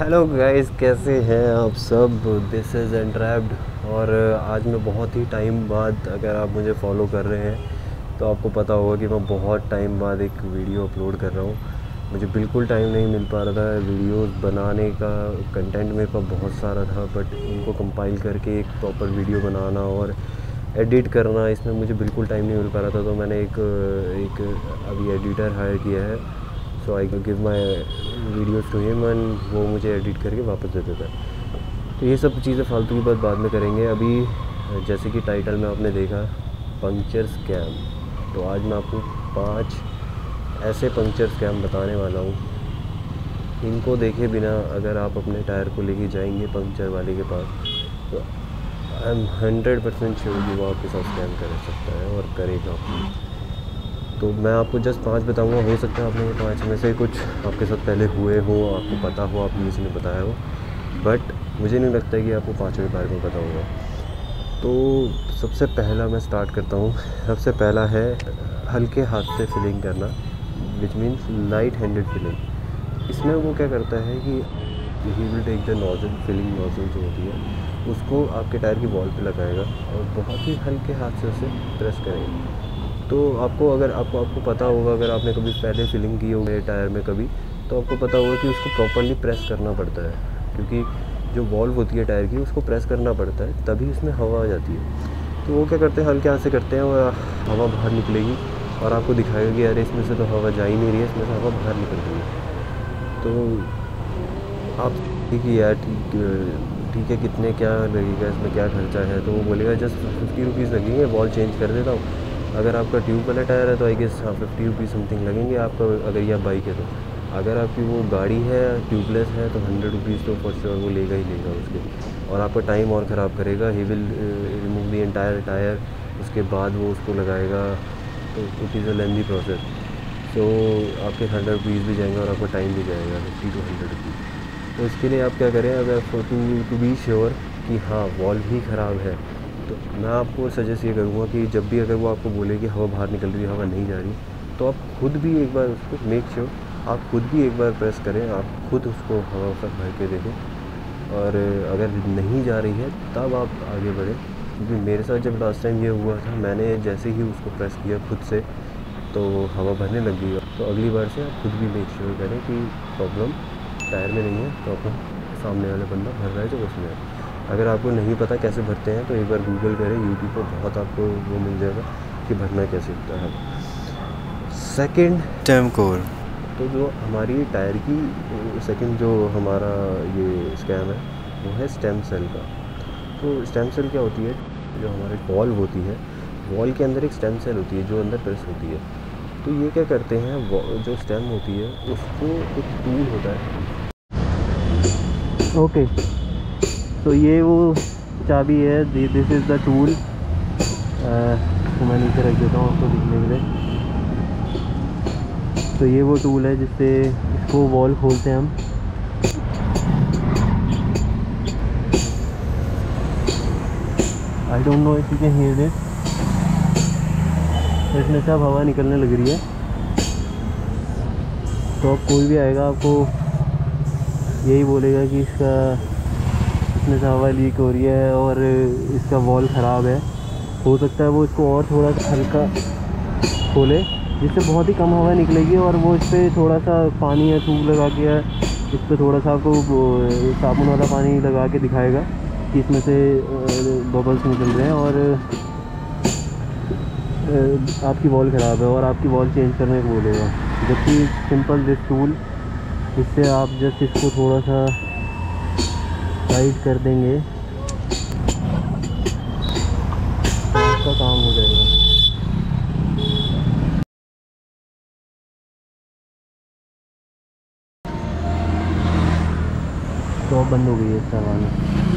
Hello guys, कैसे हैं आप सब। This is entrapped. और आज मैं बहुत ही टाइम बाद, अगर आप मुझे फॉलो कर रहे हैं तो आपको पता होगा कि मैं बहुत टाइम बाद एक वीडियो अपलोड कर रहा हूँ। मुझे बिल्कुल टाइम नहीं मिल पा रहा था वीडियोस बनाने का। कंटेंट मेरे पास बहुत सारा था, बट उनको कंपाइल करके एक प्रॉपर वीडियो बनाना और एडिट करना, इसमें मुझे बिल्कुल टाइम नहीं मिल पा रहा था। तो मैंने एक अभी एडिटर हायर किया है। So I give my videos to him and वो मुझे एडिट करके वापस दे देता है। तो ये सब चीज़ें फालतू की बात बाद में करेंगे। अभी जैसे कि टाइटल में आपने देखा, पंक्चर स्कैम। तो आज मैं आपको 5 ऐसे पंक्चर स्कैम बताने वाला हूँ। इनको देखे बिना अगर आप अपने टायर को लेके जाएंगे पंक्चर वाले के पास, तो आई एम 100% श्योर कि वो आपके साथ स्कैम कर सकता है और करेगा। तो मैं आपको जस्ट 5 बताऊंगा। हो सकता है आपने ये 5 में से कुछ आपके साथ पहले हुए हो, आपको पता हो, आपने किसी ने बताया हो, बट मुझे नहीं लगता कि आपको 5 के बारे में पता होगा। तो सबसे पहला मैं स्टार्ट करता हूँ। सबसे पहला है हल्के हाथ से फिलिंग करना, which means light handed filling. इसमें वो क्या करता है कि he will take the nozzle, filling nozzle जो होती है उसको आपके टायर की वॉल पे लगाएगा और बहुत ही हल्के हाथ से उसे प्रेस करेगा। तो अगर आपको पता होगा, अगर आपने कभी पहले फिलिंग की होगी टायर में कभी, तो आपको पता होगा कि उसको प्रॉपर्ली प्रेस करना पड़ता है, क्योंकि जो वॉल्व होती है टायर की उसको प्रेस करना पड़ता है, तभी उसमें हवा आ जाती है। तो वो क्या करते हैं, हल्के हाथ से करते हैं और हवा बाहर निकलेगी और आपको दिखाएगा कि अरे इसमें से तो हवा जा ही नहीं रही है, इसमें से हवा बाहर निकल रही है। तो आप देखिए यार, ठीक है, कितने क्या लगेगा, इसमें क्या खर्चा है। तो वो बोलेगा जस्ट 50 रुपीज़ लगेंगे, वॉल चेंज कर देता हूँ। अगर आपका ट्यूब वाला टायर है तो आई गेस 50 रुपीज़ समथिंग लगेंगे आपका, अगर ये बाइक है तो। अगर आपकी वो गाड़ी है ट्यूबलेस है तो 100 रुपीज़ तो फॉर श्योर वो लेगा ही लेगा उसके, और आपका टाइम और ख़राब करेगा। He will remove the entire tyre, उसके बाद वो उसको लगाएगा। तो it is a lengthy process. तो आपके 100 रुपीज़ भी जाएंगे और आपका टाइम भी जाएगा 50 to 100 रुपीज़। तो इसके लिए आप क्या करें, अगर टू बी श्योर कि हाँ वॉल ही ख़राब है, तो मैं आपको सजेस्ट ये करूँगा कि जब भी अगर वो आपको बोले कि हवा बाहर निकल रही है, हवा नहीं जा रही, तो आप खुद भी एक बार उसको मेक श्योर, आप खुद भी एक बार प्रेस करें, आप खुद उसको हवा पर भर के देखें, और अगर नहीं जा रही है तब आप आगे बढ़ें। क्योंकि मेरे साथ जब लास्ट टाइम ये हुआ था, मैंने जैसे ही उसको प्रेस किया खुद से तो हवा भरने लग गई। तो अगली बार से आप खुद भी मेक श्योर करें कि प्रॉब्लम टायर में नहीं है, प्रॉब्लम सामने वाला बंदा भर रहा है जो उसमें है। अगर आपको नहीं पता कैसे भरते हैं तो एक बार गूगल करें, यूट्यूब पर बहुत आपको वो मिल जाएगा कि भरना कैसे होता है। Second, stem core. तो जो हमारी टायर की सेकंड जो हमारा ये स्कैम है वो है स्टेम सेल का। तो स्टेम सेल क्या होती है, जो हमारी वॉल्व होती है, वॉल के अंदर एक स्टेम सेल होती है जो अंदर प्रेस होती है। तो ये क्या करते हैं, जो स्टेम होती है उसको एक टूल होता है। ओके, तो ये वो चाबी है, दिस इज़ द टूल। तो मैं नीचे रख देता हूँ आपको दिखने के लिए। तो ये वो टूल है जिससे इसको वॉल खोलते हैं हम। I don't know if you can hear this. तो इसमें से अब हवा निकलने लग रही है। तो अब कोई भी आएगा आपको यही बोलेगा कि इसमें से हवा लीक हो रही है और इसका वॉल ख़राब है। हो सकता है वो इसको और थोड़ा सा हल्का खोले, जिससे बहुत ही कम हवा निकलेगी, और वो इस पर थोड़ा सा पानी या ट्यूब लगा के इस पर थोड़ा सा आपको साबुन वाला पानी लगा के दिखाएगा कि इसमें से बबल्स निकल रहे हैं और आपकी वॉल ख़राब है और आपकी वॉल चेंज करने को बोलेगा। जबकि सिंपल दिस टूल, इससे आप जस्ट इसको थोड़ा सा टाइट कर देंगे तो आपका काम हो जाएगा। तो अब बंद हो गई है चलाना।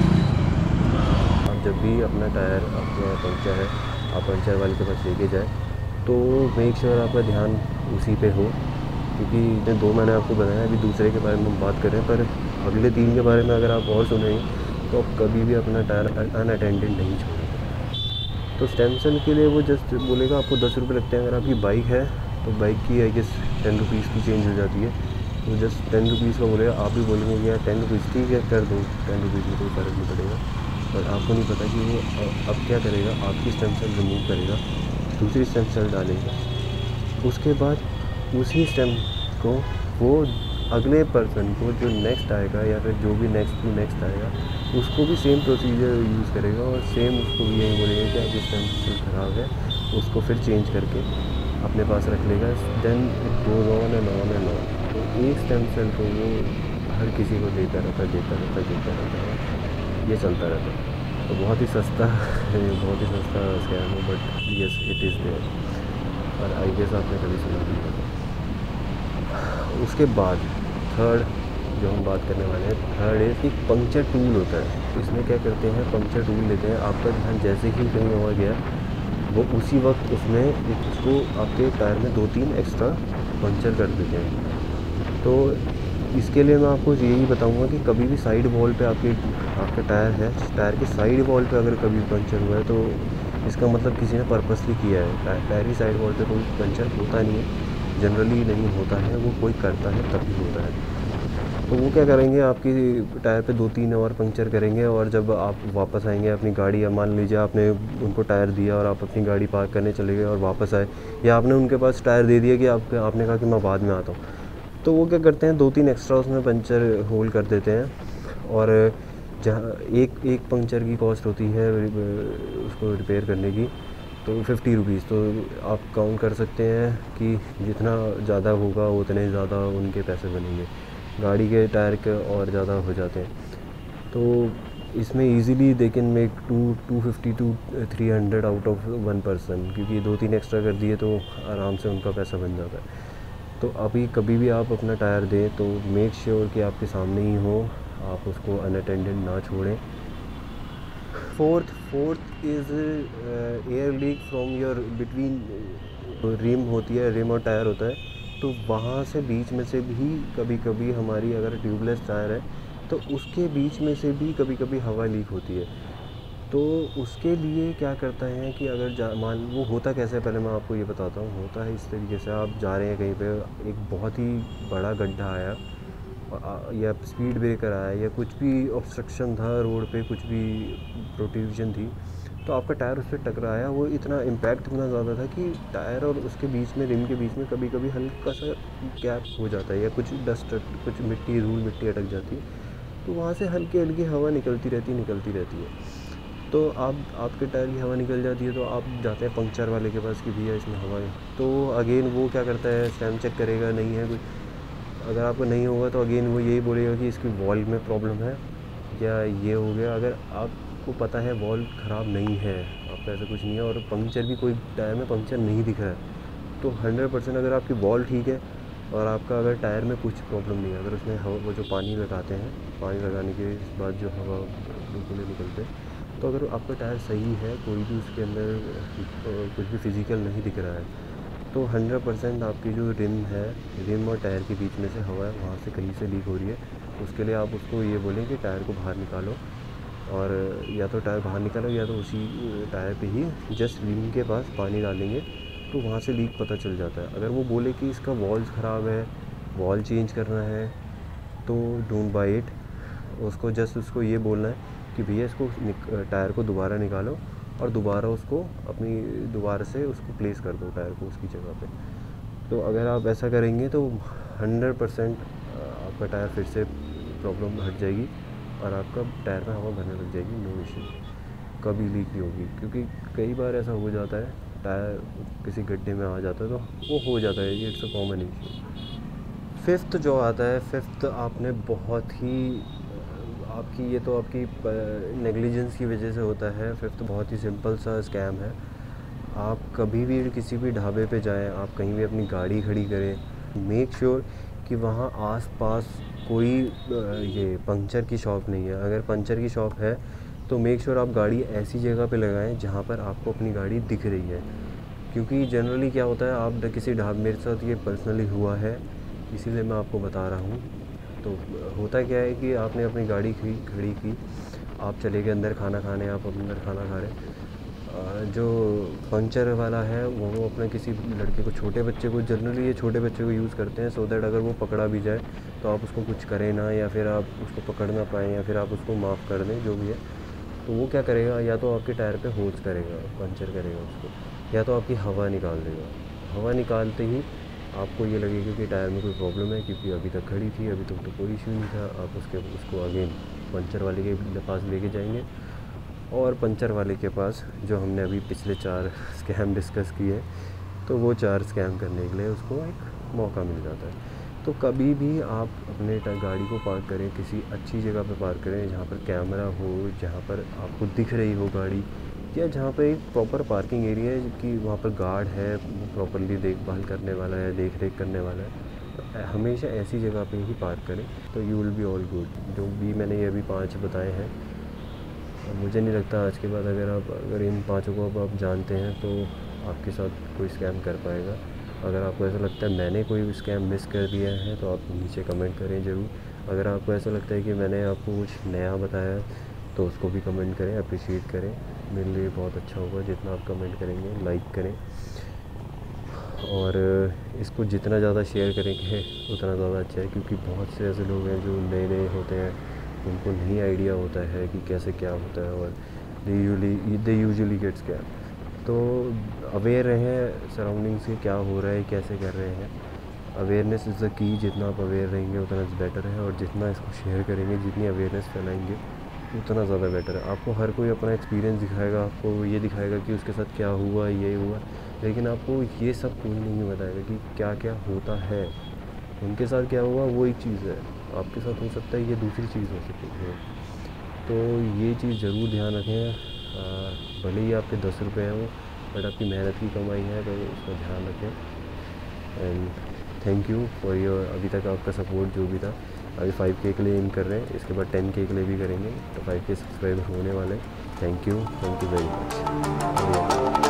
आप जब भी अपना टायर अपना पंक्चर है, आप पंक्चर वाले के पास लेके जाए तो मेक श्योर आपका ध्यान उसी पे हो। क्योंकि जो 2 मैंने आपको बताया, अभी दूसरे के बारे में हम बात करें, पर अगले 3 के बारे में अगर आप और सुनेंगे तो आप कभी भी अपना टायर अनअटेंडेड नहीं छोड़ेंगे। तो स्टेम सेल के लिए वो जस्ट बोलेगा आपको 10 रुपये लगते हैं। अगर आपकी बाइक है तो बाइक की आई गेस 10 रुपीज़ की चेंज हो जाती है। वो जस्ट 10 रुपीज़ का बोलेगा, आप भी बोलेंगे कि यार 10 रुपीज़ ठीक है कर दो, 10 रुपीज़ में कोई फ़र्क नहीं पड़ेगा। पर आपको नहीं पता कि वो अब क्या करेगा, आपकी स्टेम सेल रिमूव करेगा, दूसरी स्टेम सेल डालेगा, उसके बाद उसी स्टेम को वो अगले पर्सन को जो नेक्स्ट आएगा या फिर जो भी नेक्स्ट आएगा उसको भी सेम प्रोसीजर यूज़ करेगा और सेम उसको भी यही बोलेगा कि आपकी स्टेम सेल ख़राब है, उसको फिर चेंज करके अपने पास रख लेगा। Then it goes on and on and on. तो एक स्टेम सेल को वो हर किसी को देता रहता है, ये चलता रहता है। तो बहुत ही सस्ता बहुत ही सस्ता स्कैम है, but yes it is there, और आई गेस आपने कभी सुना भी होगा। उसके बाद थर्ड जो हम बात करने वाले हैं, थर्ड इज़ एक पंक्चर टूल होता है। इसमें क्या करते हैं, पंक्चर टूल लेते हैं, आपका ध्यान जैसे ही कहीं और गया वो उसी वक्त उसमें उसको आपके टायर में 2-3 एक्स्ट्रा पंक्चर कर देते हैं। तो इसके लिए मैं आपको यही बताऊंगा कि कभी भी साइड वॉल पे आपका टायर है, टायर के साइड वॉल पे अगर कभी पंक्चर हुआ है तो इसका मतलब किसी ने पर्पसली किया है। टायर की साइड वॉल पे कोई पंक्चर होता नहीं है, जनरली नहीं होता है, वो कोई करता है तभी होता है। तो वो क्या करेंगे, आपकी टायर पे 2-3 और पंक्चर करेंगे, और जब आप वापस आएंगे अपनी गाड़ी, या मान लीजिए आपने उनको टायर दिया और आप अपनी गाड़ी पार्क करने चले गए और वापस आए, या आपने उनके पास टायर दे दिया कि आपने कहा कि मैं बाद में आता हूँ, तो वो क्या करते हैं 2-3 एक्स्ट्रा उसमें पंक्चर होल कर देते हैं। और जहाँ एक पंक्चर की कॉस्ट होती है उसको रिपेयर करने की तो 50 रुपीज़। तो आप काउंट कर सकते हैं कि जितना ज़्यादा होगा उतने ज़्यादा उनके पैसे बनेंगे, गाड़ी के टायर के और ज़्यादा हो जाते हैं। तो इसमें easily they can make 250 to 300 out of 1 person, क्योंकि 2-3 एक्स्ट्रा कर दिए तो आराम से उनका पैसा बन जाता है। तो अभी कभी भी आप अपना टायर दें तो मेक श्योर कि आपके सामने ही हो, आप उसको अनअटेंडेड ना छोड़ें। Fourth is air leak from your between, rim होती है, रिम और टायर होता है, तो वहाँ से बीच में से भी कभी कभी हमारी अगर ट्यूबलेस टायर है तो उसके बीच में से भी कभी कभी हवा लीक होती है। तो उसके लिए क्या करता है कि अगर मान वो होता कैसे है, पहले मैं आपको ये बताता हूँ। होता है इस तरीके से, आप जा रहे हैं कहीं पे, एक बहुत ही बड़ा गड्ढा आया या स्पीड ब्रेकर आया या कुछ भी ऑब्स्ट्रक्शन था रोड पे, कुछ भी प्रोट्रूजन थी, तो आपका टायर उस पर टकराया। वो इतना इम्पैक्ट इतना ज़्यादा था कि टायर और उसके बीच में, रिम के बीच में कभी कभी हल्का सा गैप हो जाता है, या कुछ डस्ट, कुछ मिट्टी, धूल मिट्टी अटक जाती है, तो वहाँ से हल्की हल्की हवा निकलती रहती है। तो आपके टायर की हवा निकल जाती है, तो आप जाते हैं पंक्चर वाले के पास कि भैया इसमें हवा है। तो अगेन वो क्या करता है, स्टैम्प चेक करेगा, नहीं है कुछ। अगर आपको नहीं होगा तो अगेन वो यही बोलेगा कि इसकी वॉल में प्रॉब्लम है या ये हो गया। अगर आपको पता है वॉल ख़राब नहीं है, आपका ऐसा कुछ नहीं है, और पंक्चर भी कोई टायर में पंक्चर नहीं दिख रहा है, तो 100% अगर आपकी वॉल ठीक है और आपका अगर टायर में कुछ प्रॉब्लम नहीं है, अगर उसमें हवा, वो जो पानी लगाते हैं, पानी लगाने के बाद जो हवा बुलबुले निकलते हैं, तो अगर आपका टायर सही है, कोई भी उसके अंदर कुछ भी फिज़िकल नहीं दिख रहा है, तो 100% आपकी जो रिम है, रिम और टायर के बीच में से हवा है, वहाँ से कहीं से लीक हो रही है। उसके लिए आप उसको ये बोलें कि टायर को बाहर निकालो, और या तो टायर बाहर निकालो या तो उसी टायर पे ही जस्ट रिम के पास पानी डालेंगे, तो वहाँ से लीक पता चल जाता है। अगर वो बोले कि इसका वॉल्स ख़राब है, वॉल चेंज करना है, तो डोंट बाय इट। उसको जस्ट उसको ये बोलना है कि भैया इसको टायर को दोबारा निकालो और दोबारा उसको दोबारा से उसको प्लेस कर दो टायर को उसकी जगह पे। तो अगर आप ऐसा करेंगे तो 100% आपका टायर फिर से प्रॉब्लम हट जाएगी और आपका टायर में हवा भरने लग जाएगी, नो इशू, कभी लीक नहीं होगी। क्योंकि कई बार ऐसा हो जाता है, टायर किसी गड्ढे में आ जाता है तो वो हो जाता है, it's a common issue. Fifth जो आता है, फिफ्थ आपने बहुत ही आपकी ये तो आपकी नेग्लिजेंस की वजह से होता है। फिफ्थ बहुत ही सिंपल सा स्कैम है। आप कभी भी किसी भी ढाबे पे जाएं, आप कहीं भी अपनी गाड़ी खड़ी करें, मेक श्योर कि वहाँ आस-पास कोई ये पंक्चर की शॉप नहीं है। अगर पंक्चर की शॉप है तो मेक श्योर आप गाड़ी ऐसी जगह पे लगाएं जहाँ पर आपको अपनी गाड़ी दिख रही है। क्योंकि जनरली क्या होता है, आप किसी ढाबे, मेरे साथ ये पर्सनली हुआ है, इसीलिए मैं आपको बता रहा हूँ। तो होता क्या है कि आपने अपनी गाड़ी खड़ी की, आप चले गए अंदर खाना खाने, आप अंदर खाना खा रहे, जो पंचर वाला है वो अपने किसी लड़के को, छोटे बच्चे को, जनरली ये छोटे बच्चे को यूज़ करते हैं, सो दैट अगर वो पकड़ा भी जाए तो आप उसको कुछ करें ना, या फिर आप उसको पकड़ ना पाएँ, या फिर आप उसको माफ़ कर दें, जो भी है। तो वो क्या करेगा, या तो आपके टायर पे होल्स करेगा, पंचर करेगा उसको, या तो आपकी हवा निकाल देगा। हवा निकालते ही आपको ये लगेगा कि टायर में कोई प्रॉब्लम है, क्योंकि अभी तक खड़ी थी, अभी तक तो कोई इशू नहीं था। आप उसको अगेन पंचर वाले के पास लेके जाएंगे, और पंचर वाले के पास, जो हमने अभी पिछले 4 स्कैम डिस्कस किए, तो वो 4 स्कैम करने के लिए उसको एक मौका मिल जाता है। तो कभी भी आप अपने गाड़ी को पार्क करें, किसी अच्छी जगह पे पार्क करें, जहाँ पर कैमरा हो, जहाँ पर आपको दिख रही हो गाड़ी, या जहाँ पर एक प्रॉपर पार्किंग एरिया है कि वहाँ पर गार्ड है, वो प्रॉपरली देखभाल करने वाला है, देख रेख करने वाला है। तो हमेशा ऐसी जगह पे ही पार्क करें, तो you will be all good. जो भी मैंने ये अभी 5 बताए हैं, मुझे नहीं लगता आज के बाद अगर इन 5 को अब आप जानते हैं तो आपके साथ कोई स्कैम कर पाएगा। अगर आपको ऐसा लगता है मैंने कोई स्कैम मिस कर दिया है, तो आप नीचे कमेंट करें ज़रूर। अगर आपको ऐसा लगता है कि मैंने आपको कुछ नया बताया, तो उसको भी कमेंट करें, अप्रिशिएट करें। मेरे लिए बहुत अच्छा होगा जितना आप कमेंट करेंगे, लाइक करें, और इसको जितना ज़्यादा शेयर करेंगे उतना ज़्यादा अच्छा है, क्योंकि बहुत से ऐसे लोग हैं जो नए नए होते हैं, उनको नहीं आइडिया होता है कि कैसे क्या होता है, और दे यूजुअली गेट स्कैम। तो अवेयर रहें सराउंडिंग से, क्या हो रहा है, कैसे कर रहे हैं। Awareness is the key. जितना आप अवेयर रहेंगे उतना बेटर है, और जितना इसको शेयर करेंगे, जितनी अवेयरनेस फैलाएंगे, उतना ज़्यादा बेटर है। आपको हर कोई अपना एक्सपीरियंस दिखाएगा, आपको ये दिखाएगा कि उसके साथ क्या हुआ, ये हुआ, लेकिन आपको ये सब कोई नहीं बताएगा कि क्या क्या होता है। उनके साथ क्या हुआ वो एक चीज़ है, आपके साथ हो सकता है ये दूसरी चीज़ हो सकती है। तो ये चीज़ ज़रूर ध्यान रखें। भले ही आपके 10 रुपये हैं वो, बट आपकी मेहनत की कमाई है, तो उसका ध्यान रखें। And thank you for your अभी तक आपका सपोर्ट जो भी था। अभी 5K के लिए एम कर रहे हैं, इसके बाद 10K के लिए भी करेंगे, तो 5K सब्सक्राइबर होने वाले हैं। Thank you very much.